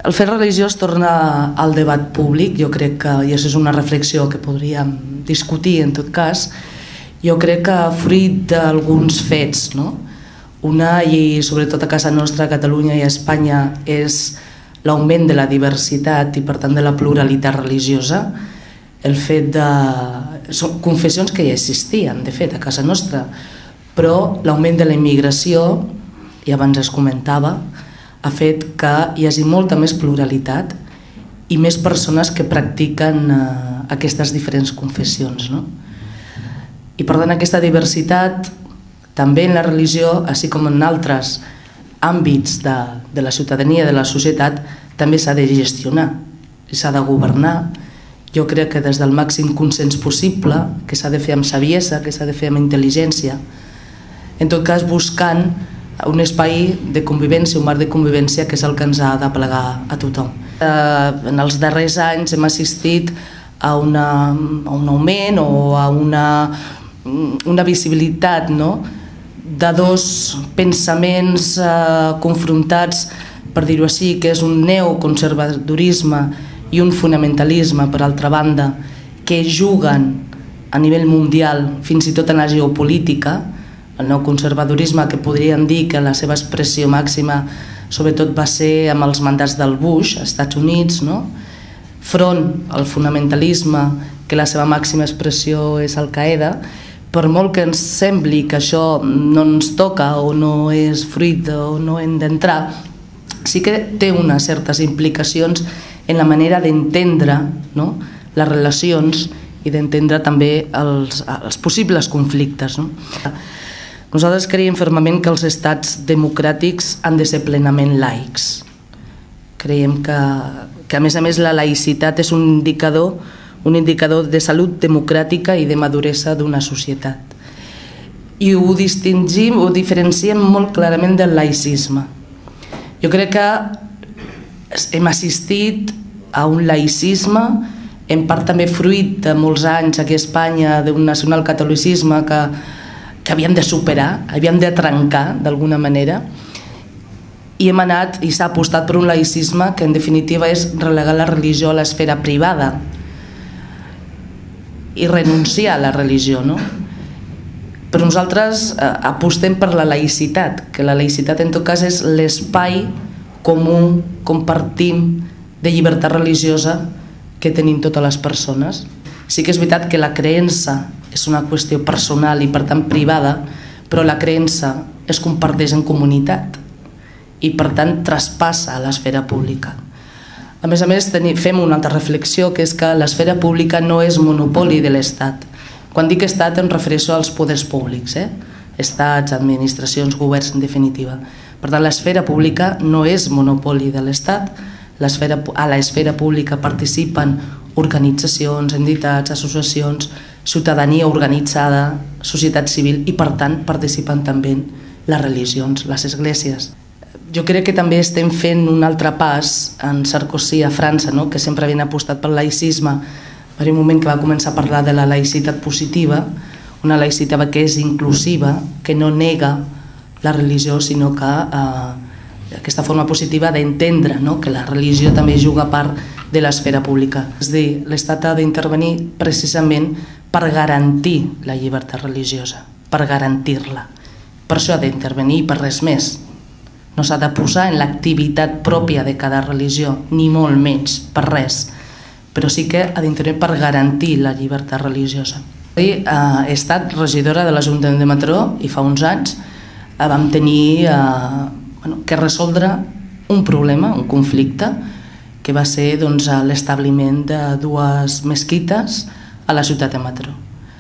El fet religiós torna al debat públic, jo crec que, i això és una reflexió que podríem discutir en tot cas, jo crec que fruit d'alguns fets, no? Una, i sobretot a casa nostra, a Catalunya i a Espanya, és l'augment de la diversitat i per tant de la pluralitat religiosa, el fet de... Són confessions que ja existien, de fet, a casa nostra, però l'augment de la immigració, i abans es comentava, ha fet que hi hagi molta més pluralitat i més persones que practiquen aquestes diferents confessions, no? I per tant aquesta diversitat, també en la religió, així com en altres àmbits de la ciutadania, de la societat, també s'ha de gestionar i s'ha de governar. Jo crec que des del màxim consens possible, que s'ha de fer amb saviesa, que s'ha de fer amb intel·ligència, en tot cas buscant un espai de convivència, un marc de convivència que és el que ens ha d'aplegar a tothom. En els darrers anys hem assistit a un augment o a una visibilitat, no?, de dos pensaments confrontats, per dir-ho així, que és un neoconservadorisme i un fonamentalisme, per altra banda, que juguen a nivell mundial, fins i tot en la geopolítica. El neoconservadorisme, que podríem dir que la seva expressió màxima sobretot va ser amb els mandats del Bush, als Estats Units, no? Front al fonamentalisme, que la seva màxima expressió és Al-Qaeda, per molt que ens sembli que això no ens toca o no és fruit o no hem d'entrar, sí que té unes certes implicacions en la manera d'entendre, no?, les relacions i d'entendre també els possibles conflictes, no? Nosaltres creiem fermament que els estats democràtics han de ser plenament laics. Creiem que a més la laïcitat és un indicador de salut democràtica i de maduresa d'una societat. I ho distingim, ho diferenciem molt clarament del laïcisme. Jo crec que hem assistit a un laïcisme, en part també fruit de molts anys aquí a Espanya d'un nacionalcatolicisme que havíem de superar, havíem de trencar d'alguna manera, i hem anat i s'ha apostat per un laïcisme que en definitiva és relegar la religió a l'esfera privada i renunciar a la religió, no? Però nosaltres apostem per la laïcitat, que la laïcitat en tot cas és l'espai comú, compartim, de llibertat religiosa que tenim totes les persones. Sí que és veritat que la creença és una qüestió personal i per tant privada, però la creença es comparteix en comunitat i per tant traspassa a l'esfera pública. A més, fem una altra reflexió, que és que l'esfera pública no és monopoli de l'Estat. Quan dic Estat em refereixo als poders públics, estats, administracions, governs, en definitiva. Per tant, l'esfera pública no és monopoli de l'Estat. A l'esfera pública participen organitzacions, entitats, associacions, ciutadania organitzada, societat civil i per tant participen també les religions, les esglésies. Jo crec que també estem fent un altre pas en Sarkozy a França, que sempre havien apostat pel laïcisme. Va haver un moment que va començar a parlar de la laïcitat positiva, una laïcitat que és inclusiva, que no nega la religió, sinó que aquesta forma positiva d'entendre que la religió també juga part de l'esfera pública. És a dir, l'Estat ha d'intervenir precisament per garantir la llibertat religiosa, per garantir-la. Per això ha d'intervenir i per res més. No s'ha de posar en l'activitat pròpia de cada religió, ni molt menys, per res. Però sí que ha d'intervenir per garantir la llibertat religiosa. He estat regidora de l'Ajuntament de Mataró i fa uns anys vam tenir que resoldre un problema, un conflicte, que va ser l'establiment de dues mesquites a la ciutat de Mataró.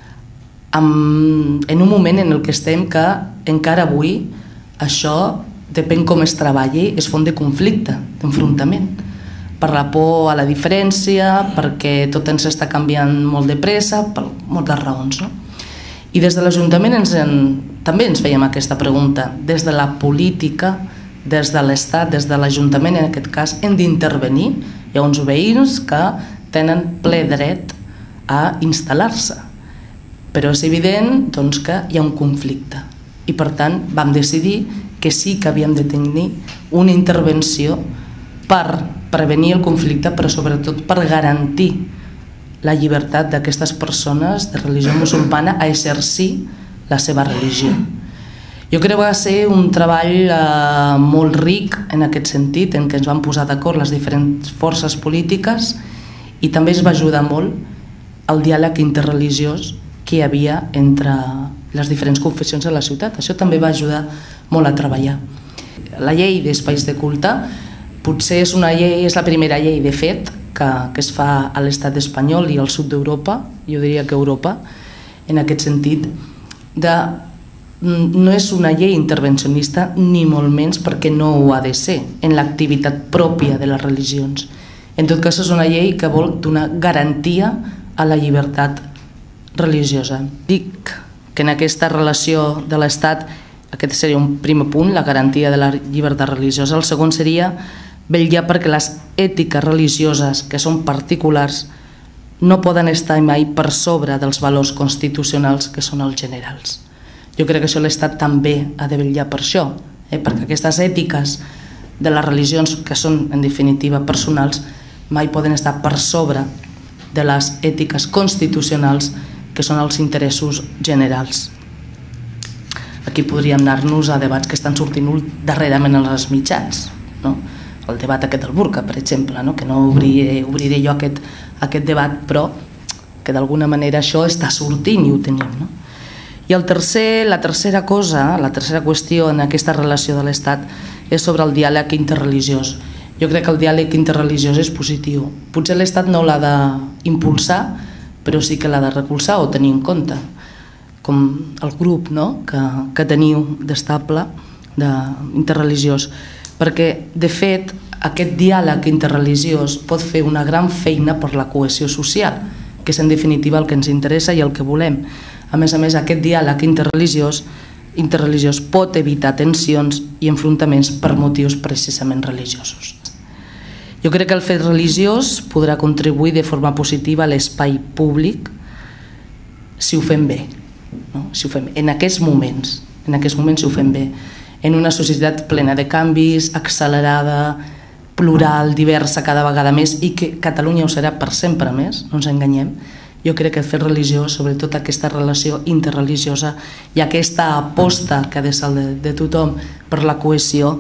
En un moment en el que estem que encara avui això, depèn com es treballi, és font de conflicte, d'enfrontament, per la por a la diferència, perquè tot ens està canviant molt de pressa, per moltes raons. I des de l'Ajuntament també ens fèiem aquesta pregunta. Des de la política, des de l'Estat, des de l'Ajuntament, en aquest cas, hem d'intervenir. Hi ha uns veïns que tenen ple dret a instal·lar-se, però és evident que hi ha un conflicte i per tant vam decidir que sí que havíem de tenir una intervenció per prevenir el conflicte, però sobretot per garantir la llibertat d'aquestes persones de religió musulmana a exercir la seva religió. Jo crec que va ser un treball molt ric en aquest sentit, en què ens vam posar d'acord les diferents forces polítiques i també es va ajudar molt el diàleg interreligiós que hi havia entre les diferents confessions de la ciutat. Això també va ajudar molt a treballar. La llei d'espais de culte potser és la primera llei de fet que es fa a l'estat espanyol i al sud d'Europa, jo diria que Europa, en aquest sentit, no és una llei intervencionista ni molt menys perquè no ho ha de ser en l'activitat pròpia de les religions. En tot cas és una llei que vol donar garantia a la llibertat religiosa. Dic que en aquesta relació de l'Estat aquest seria un primer punt, la garantia de la llibertat religiosa. El segon seria vetllar perquè les ètiques religioses que són particulars no poden estar mai per sobre dels valors constitucionals que són els generals. Jo crec que això l'Estat també ha de vetllar per això, perquè aquestes ètiques de les religions, que són en definitiva personals, mai poden estar per sobre de les ètiques constitucionals que són els interessos generals. Aquí podríem anar-nos a debats que estan sortint darrerament als mitjans, el debat aquest del burca, per exemple, que no obriré jo aquest debat, però que d'alguna manera això està sortint i ho tenim. I la tercera qüestió en aquesta relació de l'Estat és sobre el diàleg interreligiós. Jo crec que el diàleg interreligiós és positiu. Potser l'Estat no l'ha d'impulsar, però sí que l'ha de recolzar o tenir en compte, com el grup que teniu d'estable interreligiós. Perquè, de fet, aquest diàleg interreligiós pot fer una gran feina per la cohesió social, que és en definitiva el que ens interessa i el que volem. A més, aquest diàleg interreligiós pot evitar tensions i enfrontaments per motius precisament religiosos. Jo crec que el fet religiós podrà contribuir de forma positiva a l'espai públic si ho fem bé. En aquests moments, si ho fem bé, en una societat plena de canvis, accelerada, plural, diversa cada vegada més, i que Catalunya ho serà per sempre més, no ens enganyem. Jo crec que el fet religiós, sobretot aquesta relació interreligiosa i aquesta aposta que ha de ser de tothom per la cohesió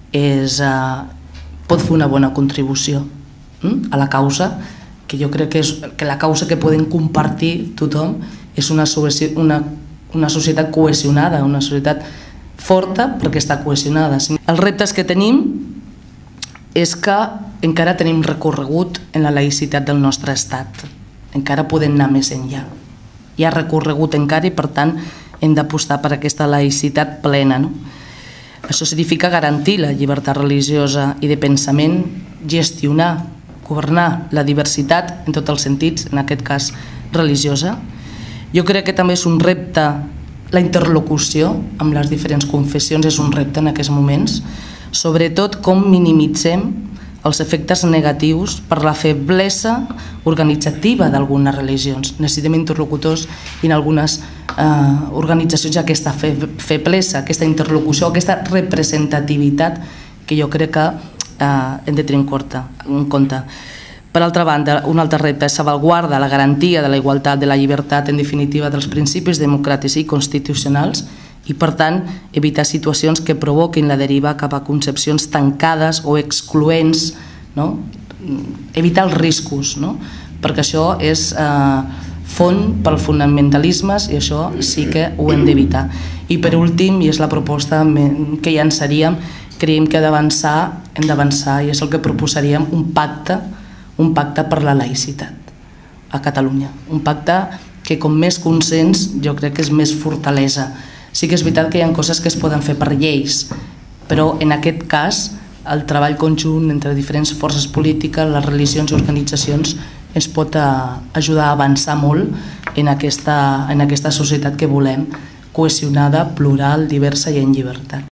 pot fer una bona contribució a la causa, que jo crec que la causa que podem compartir tothom és una societat cohesionada, una societat forta perquè està cohesionada. Els reptes que tenim és que encara tenim recorregut en la laïcitat del nostre estat. Encara podem anar més enllà. Hi ha recorregut encara i per tant hem d'apostar per aquesta laïcitat plena. Això significa garantir la llibertat religiosa i de pensament, gestionar, governar la diversitat en tots els sentits, en aquest cas religiosa. Jo crec que també és un repte, la interlocució amb les diferents confessions és un repte en aquests moments, sobretot com minimitzem els efectes negatius per la feblesa organitzativa d'algunes religions. Necessitem interlocutors i en algunes organitzacions aquesta feblesa, aquesta interlocució, aquesta representativitat que jo crec que hem de tenir en compte. Per altra banda, un altre repte és salvaguardar la garantia de la igualtat, de la llibertat, en definitiva dels principis democràtics i constitucionals, i per tant evitar situacions que provoquin la deriva cap a concepcions tancades o excloents, evitar els riscos, perquè això és font pel fonamentalismes i això sí que ho hem d'evitar. I per últim, i és la proposta que llançaríem, creiem que hem d'avançar i és el que proposaríem, un pacte per la laïcitat a Catalunya. Un pacte que com més consens jo crec que és més fortalesa. Sí que és veritat que hi ha coses que es poden fer per lleis, però en aquest cas el treball conjunt entre diferents forces polítiques, les religions i organitzacions ens pot ajudar a avançar molt en aquesta societat que volem, cohesionada, plural, diversa i en llibertat.